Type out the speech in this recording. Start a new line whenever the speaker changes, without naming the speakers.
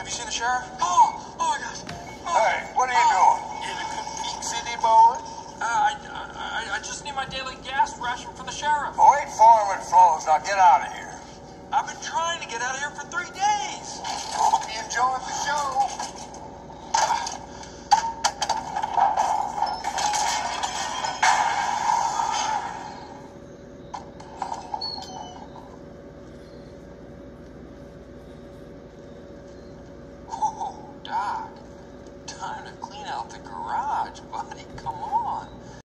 you seen the sheriff? Oh my gosh. Oh.
Hey, what are you doing?
In a good peak city, boy. I just need my daily gas ration from the sheriff.
Wait for him, it flows. Now get out of here.